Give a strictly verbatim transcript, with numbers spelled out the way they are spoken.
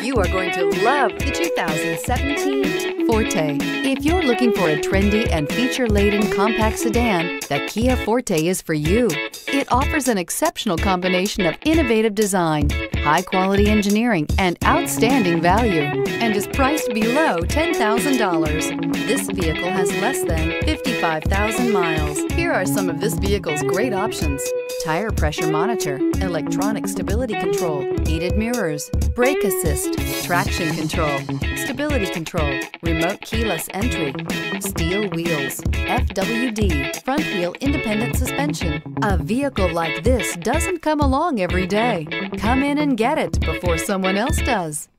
You are going to love the two thousand seventeen Forte. If you're looking for a trendy and feature-laden compact sedan, the Kia Forte is for you. It offers an exceptional combination of innovative design, high-quality engineering, and outstanding value, and is priced below ten thousand dollars. This vehicle has less than fifty-five thousand miles. Here are some of this vehicle's great options: tire pressure monitor, electronic stability control, heated mirrors, brake assist, traction control, stability control, remote keyless entry, steel wheels, F W D, front wheel independent suspension. A vehicle like this doesn't come along every day. Come in and get it before someone else does.